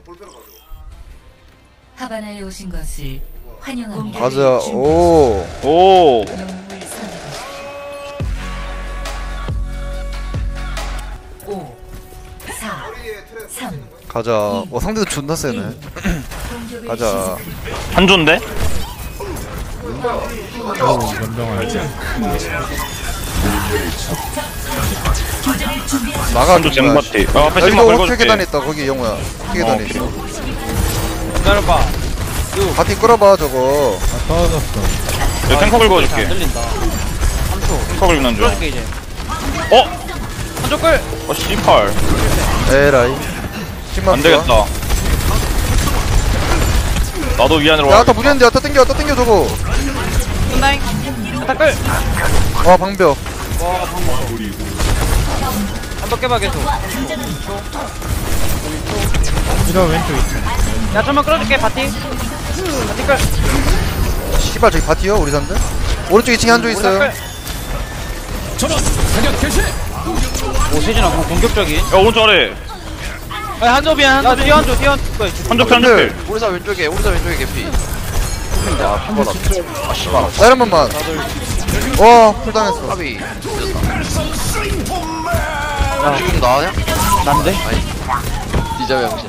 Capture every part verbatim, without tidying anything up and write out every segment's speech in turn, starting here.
하바나에 오신 것을 환영합니다. 가자. 오. 오. 오, 사, 삼. 가자. 어 상대도 존나 세네. 가자. 한조인데? 나가. 한조 잼바티. 아, 앞에 여기도 sigma 오른쪽 긁어줄게. 계단 있다. 거기 영호야. 계단에 있어. 기다려봐. 바티 끌어봐 저거. 아 떨어졌어. 내가 탱커 긁어줄게. 안 들린다. 삼 초. 탱커 긁는 중. 끌어줄게 이제. 어? 한쪽 끌. 어, 씨팔. 에라이. 안 되겠다. 나도 위안으로 야 와. 아타 무리했는데 아타 땡겨 아타 땡겨 저거. 끝나잉. 다 끌. 와 방벽. 와 방금. 한번 깨봐 계속. 이거 왼쪽 있어. 야 좀만 끌어줄게 바티. 바티 끌. 씨발 저기 바티요 우리 산들. 오른쪽 이 층에 한조 있어요. 오 세진아 그럼 공격적인. 야, 오른쪽 아래. 야 한조비야 한조. 야 뒤에 한조 뒤에 한조. 한조 피, 한조 피. 오리사 왼쪽에 오리사 왼쪽에 개피. 아 한번 아 씨발. 나한 번만. 와 풀당했어. 까비. 야 지금 나와냐? 난데? 디자베 형신.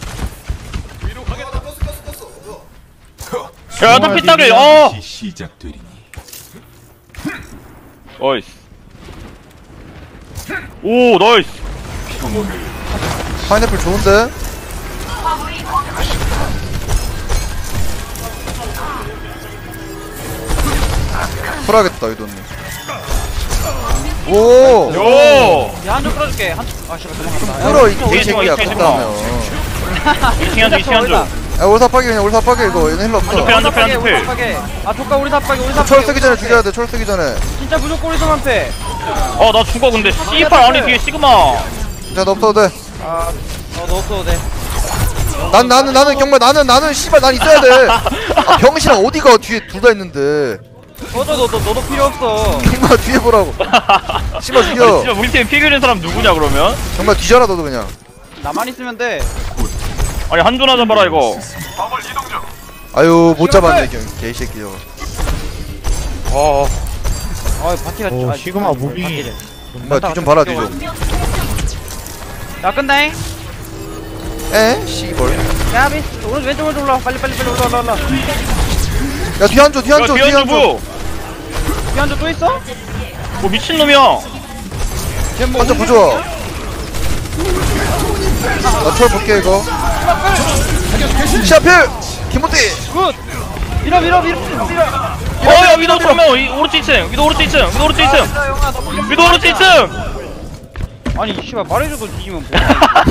야, 한조 피 따길. 어. 시작되리니. 나이스. 오, 나이스. 파인애플 좋은데? 풀하겠다 이돈님. 오! 요. 야 한조 끌어줄게. 한조. 아 씨발 도망갔다. 풀어 이 이층, 개새끼야 이층, 이층. 갔다면. 이 층 한조, 이 층 한조. 야 올사 파기 그냥 올사 파기 이거 얘는 힐러 한조 없어. 피, 한조 피, 우리 한조 피. 삽박에. 아 조카 우리 삽박에 우리 삽박에. 철 쓰기 전에 죽여야 돼. 철 쓰기 전에. 진짜 무조건 우리 삽한 패. 어, 나 죽어 근데. 씨팔 아니 뒤에 시그마. 자 너 없어도 돼. 아, 어, 너 없어도 돼. 난 나는 나는 정말 나는 나는 씨발 난 있어야 돼. 아, 병신아 어디가 뒤에 둘 다 있는데. 너도 너도 너도 필요 없어. 정말 뒤에 보라고. 씨발 아니, 죽여. 진짜 우리 팀에 피 그린 사람 누구냐 그러면? 정말 뒤져라 너도 그냥. 나만 있으면 돼. 아니 한조나 잡아라 이거. 아유 못 잡았네 개- 개새끼 저거. 어. 아, 바티가 오 아, 시그마 무빙이. 바티래. 뭐야 뒤 좀 봐라 뒤 좀. 야, 끝나잉. 에? 씨발. 야, 비. 오른쪽 왼쪽 오른쪽 올라. 빨리 빨리 빨리 올라 올라 올라. 야 뒤 한조 뒤 야, 한조 뒤 뒤에 한조 한조. 뭐야? 뒤 한쪽 또 있어? 뭐 미친놈이야. 쟤뭐 한조 부좋아. 나철 볼게 이거. 시아필 김호띠. 굿. 밀어 밀어 밀어 밀어. 어야 위도 정면 이 오른쪽 이 층. 위도 오른쪽 이 층. 위도 오른쪽 이 층. 야, 영아, 너 밀어. 위도 오른쪽 이 층. 아니, 씨발 말해줘도 뒤지면 뭐.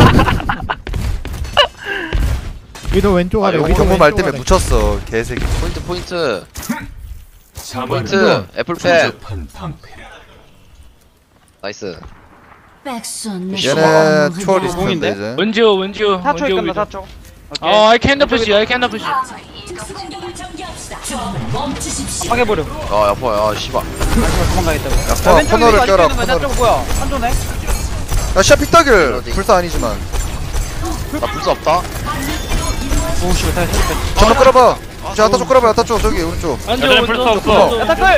위도 왼쪽 아래. 여기 위도 경고 말 왼쪽 때문에 아래. 묻혔어 개새끼. 포인트 포인트. 자만 포인트. 애플펜. 조잡한 방패라. 나이스. 얘네 초월 있을 텐데 이제. 원지오 원지오 사 초에 끝나 사 초. 어 I can push I can push 파괴버려. 아 아파 야 씨발. 도망가겠다고. 야 코- 코너를 껴라 코너를. 저쪽 뭐야? 한조네? 야 시아 픽다길. 불사 아니지만. 나 불사 없다. 오, 씨발 다시 뺐. 전면 끌어봐. 자 아타 쪽 끌어봐 아타 쪽 저기 오른쪽. 원지오 얘네 불사 없어. 야, 타클. 야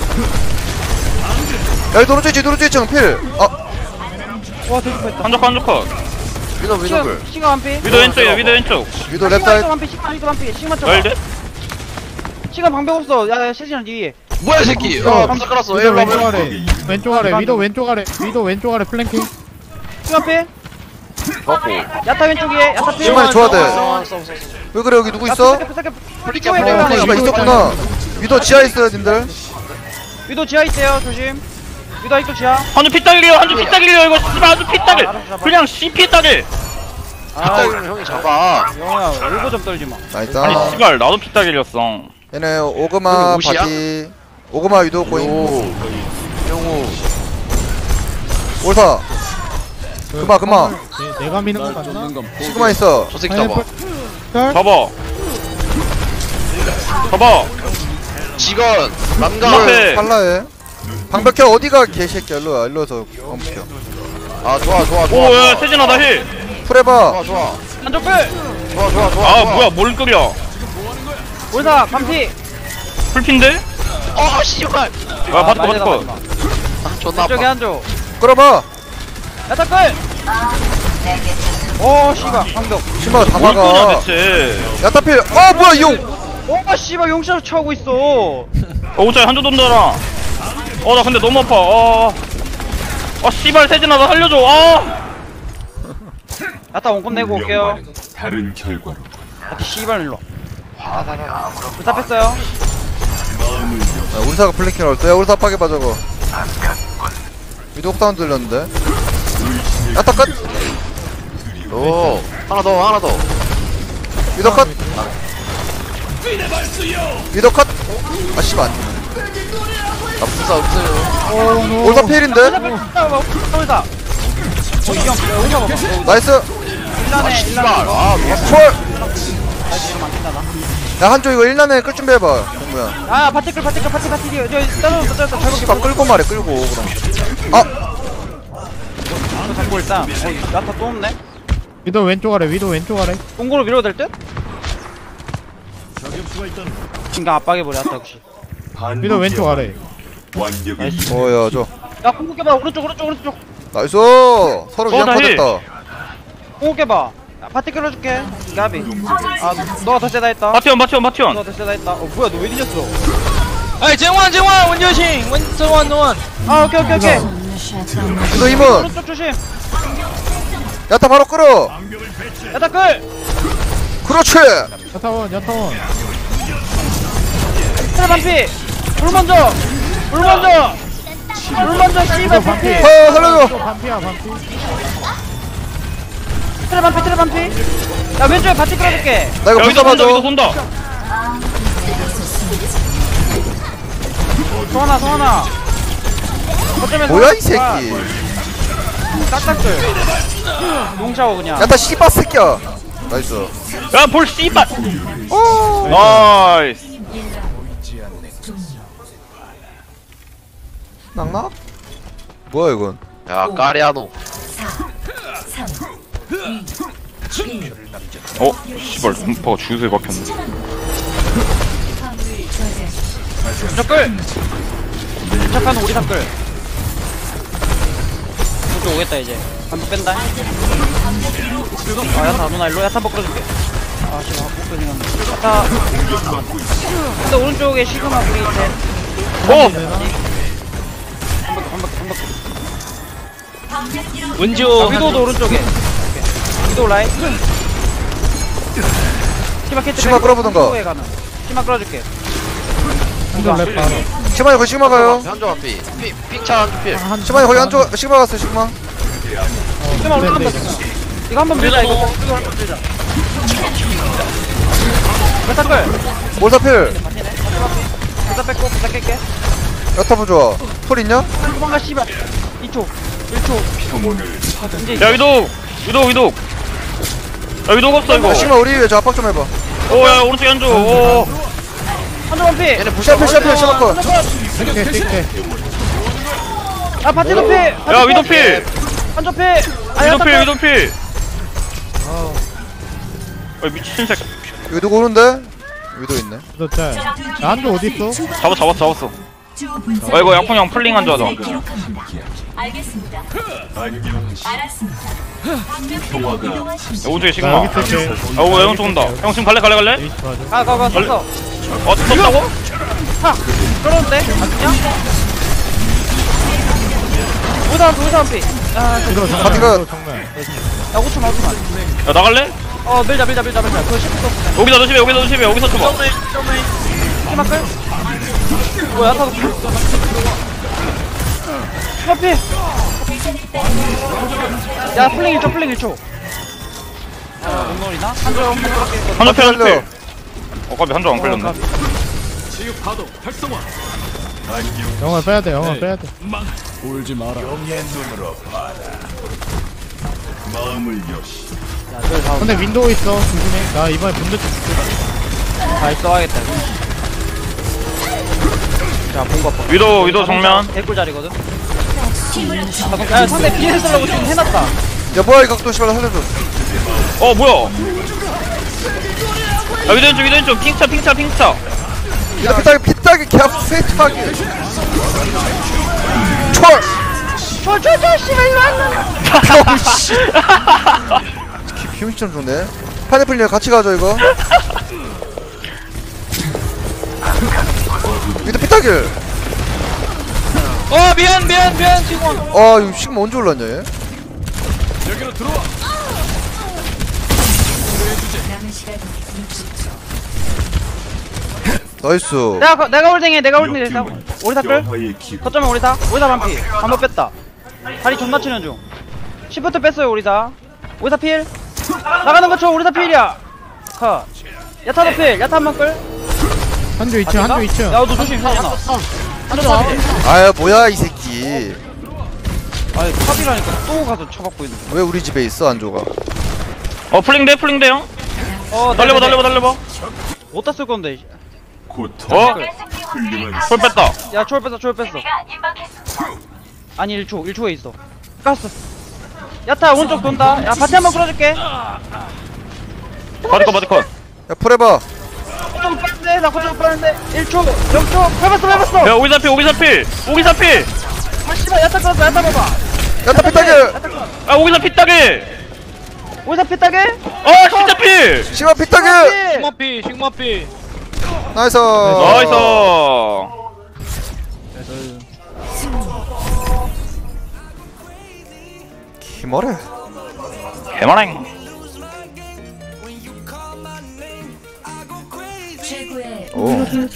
여기 오른쪽 있지 오른쪽 있지 필. 아 와, 되게 뺐다. 한조 한조 컷. 위너 위너블. 시가 한 피. 위도 왼쪽이야. 위도 왼쪽. 위도 시가 랩사이드. 한 피. 시가 한 피. 시가 한 피. 널데? 시간 방법 없어. 야, 야, 세진아 뒤에. 뭐야 이 새끼. 어, 야 불사 깔았어. 위도 일로 왼쪽 와봐. 아래. 왼쪽 아래. 위도 왼쪽 아래. 위도 왼쪽 아래 플랭킹. 시간 피. 맞고. 야타 왼쪽에. 야타 피. 시간이 줘야 돼. 싸워 싸워 싸워. 왜 그래 여기 누구 있어? 플리켜 어, 플리켜. 씨발 있었구나. 위도 지하 있어요 님들. 위도 지하 있어요. 조심. 위도 아직도 지하. 한조 피 따길이요. 한조 피 따길이요. 이거 씨발 한조 피 따길. 아, 알았어, 잡아. 그냥 씨 피 따길. 아, 이따 형이 잡아. 영호야, 얼굴 좀 떨지 마. 나이스. 아니 씨발 나도 피 따길이었어. 얘네 오그마 여기 옷이야? 바디. 오그마 위도 고잉. 영우. 올사. 그마 그마. 내- 내가 미는 거 맞나? 시그마 있어. 저 새끼 잡아. 짤? 잡아. 잡아. 직원. 남가. 앞에. 팔라해. 방벽해 어디가 개새끼야 일로와 일로와서 방벽해. 아 좋아 좋아 좋아. 오야 좋아. 세진아 나 힐. 풀해봐. 좋아 좋아. 한쪽 끌. 좋아 좋아 좋아 아 좋아. 뭐야 뭘 끓여 오리사 반피. 풀핀데? 어 씨발 아 바트 바트 거 아, 존나 이쪽에 아파 한조. 끌어봐. 야타 끌. 오 씨발 방벽. 신발 다 뭘 끄냐 막아. 대체 야타필. 어 뭐야 이 용. 오 씨발 용샷을 차고 있어. 어 오짜리 한조 돈다라 어 나 근데 너무 아파 어... 아 씨발 세진아 나 살려줘 아 야타 원컵 내고 올게요. 운명과는 다른 결과로 야타 씨발 일로. 불타 뺐어요. 야, 우리사가 플랭킹을 할때 우리사 파괴봐 저거. 위도 사운드 들렸는데. 야타 끝. 오 하나 더 하나 더 위도 컷. 위도 컷. 아 씨발. 나 부사 없어요 올사 필인데. 오리사 오리사. 어 이형 오리사 먹어. 나이스. 일란에 씨발 일란에. 아 누가 콜. 나이스 이러면 안 된다 나. 야 한조 이거 일 난에 끌 준비해봐. 정우야. 아 파티클 파티클 파티 파티 저 떨어졌어 떨어졌어 잘 씨발 끌고 말해 끌고 그럼. 아 이거 잡고 일단. 어 야타 또 없네. 위도 왼쪽 아래 위도 왼쪽 아래 공고로 밀어도 될 듯? 긴가 압박해버려 야타 역시. 위도 왼쪽 아래 완벽히 어야 저. 야 공고 깨봐 오른쪽 오른쪽 오른쪽. 나이스. 서로 위안 어, 나 힐. 터졌다. 공고 깨봐. 야, 파티 끌어줄게. 나비. 아 너가 더 세다 했다. 바티온 바티온 바티온 너가 더 세다 했다. 어 뭐야 너 왜 뒤졌어? 아이 정원 정원 원효신 원 정원 정원. 아 오케이 오케이 오케이. 위도 힘은. 오른쪽 조심. 야타 바로 끌어. 야타 끌. 그렇지. 야타원 야타원 트레 반피. 물 먼저. 물 먼저. 물 먼저 씨발 반피. 어 살려줘. 또 반피야 반피 트레 반피 트레 반피. 야 왼쪽에 바티 끌어줄게. 나 이거 여기도 불사 손다 여기도 봐줘. 손다 성환아 성환아. 거점에서 뭐야 이 새끼. 딱딱들. 용샤워 그냥. 야타 씨바 새끼야. 나이스. 야볼 씨발 나이스 낙낙? 뭐야 이건? 야 까리아노 어 씨발 공파가 주유소에 박혔네 왼쪽 끌. 착한 오리사 끌. 이쪽 오겠다 이제. 한번 뺀다. 아 야타 누나 일로 야타 한번 끌어줄게. 아 씨발 못 끌리겠네. 야타. 근데 오른쪽에 시그마 브레이트. 어! 원조 아, 위도도 오른쪽에. 오케이. 위도 라인. 시마 캐치. 시마 끌어보던가. 시마 끌어줄게. 한조 랩 바로 시마이 거기 시그마 가요. 현조 앞이 픽차 한조 필 시마이 거기 한쪽 시그마 갔어 시그마. 시마 오른쪽 네, 한번. 이거 한번 밀자 이거. 이거 한번 밀자. 야타 끌. 몰사필. 부자 뺏고 부자 깰게. 야타 부좋아. 풀 있냐? 도망가 씨발. 이 초. 일 초. 이제 야 위도 위도 위도 야 위도가 없어 이거 시그마 우리 위에 저 압박 좀 해봐. 오야 오른쪽에 한조 오 한조 반피. 얘네 부샤 시아필 시아필 시마 컷. 틱해 틱해 아 바티 도피. 야 위도필 한조 피. 아 위도필 야타 위도필 아 미친 새끼 위도 오는데? 위도 있네. 위도 짤 야, 한조 어딨어? 잡았 잡았 잡았어 아 이거 양푼형 풀링 한조 하자 알겠습니다. 안경시 알았습니다. 평화가 야, 오른쪽에 나 시그마 여기 있을게 아 오, 형 쏜다 형 지금 갈래 갈래 갈래? 에이스 봐줘 가가가 원래- 섰어. 어 쏜다고? 끌었는데? 안 죽냐? 우선 우선 피. 아 위도 정면 바티가- 위도 정면 야 오초만 오초만. 야 나갈래? 어 밀자 밀자 밀자 밀자. 그거 십분 더. 여기다 조심해 여기다 조심해 여기서 쳐봐 시마 끌. 뭐야 타도 피. 시마 피. 야 플링 일 초 플링 일 초. 아 공놀이나? 한조 한번 끌게. 한조 필 한조 살려. 필어 까비 한조 안 끌렸네 영화 빼야돼 영화 빼야돼 야 저기 다 근데 윈도우 있어 조심해 나 이번에 분들 좀 줄게 다 있어 하겠다. 자 본거 봐. 위도 위도 정면 개꿀 자리거든. 야 상대 피해를 쓰려고 지금 해놨다. 야 뭐야 이 각도 씨발 살려줘. 어 뭐야 아 위도 왼쪽 위도 왼쪽 핑차 핑차 핑차. 위도 피딱이 피딱이 캡 세탁이 철 저저저 씨발 일로 왔나? 어우씨 비용시점 좋네. 파인애플님 같이 가죠 이거. 위도 피딱이. 어 미안 미안 미안 지금 아 이거 시그마 언제 올랐냐 얘. 남은 시간 육십 초. 나이스. 내가 거- 내가 홀딩해 내가 홀딩해 내가 우리 다 끌? 여호와의 기름 거점은 우리 다 우리 다 반피 한번 뺐다 다리 존나 치는 중 시프트 뺐어요 우리 다 우리 다 필 나가는 거쳐 우리 다 필이야 컷 야타도 필 야타 한번 끌 한조 이 층 한조 이 층 야너 조심 사잖아 한조 아 아야 뭐야 이 새끼. 아니 탑이라니까 또 가서 쳐박고 있는 왜 우리 집에 있어 안조가. 어 플링돼 플링돼 형. 어 달려봐 달려봐 달려봐. 어디다 쓸 건데 고통 어? 훌륭한 콜 뺐다. 야 초월 뺐어 초월 뺐어 임박했어. 아니 일 초 일 초에 있어 깠어 야타 오른쪽 돈다 야 바티 한번 끌어줄게 바디컷 바디컷. 야 풀해봐. 좀 빠른데 나 거점 빠른데 일 초 영 초 해봤어 해봤어 야 오기사필 오기사필 오기사필. 아 씨발 야타 끌었어 야타 봐봐 야타 피딱이. 야타 끌어 아 오기사필 따게. 오이사 피따게 아 진짜 필. 시그마 피딱이. 식마피 식마피 나이스. 나이스. 기머래. 개만행. 최고의 오.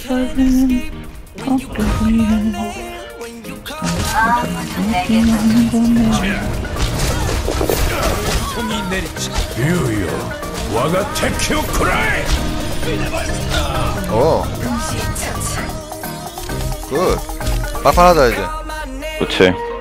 와가 테큐 쿠라이 오. 굿. 막판 하자 이제. 그렇지.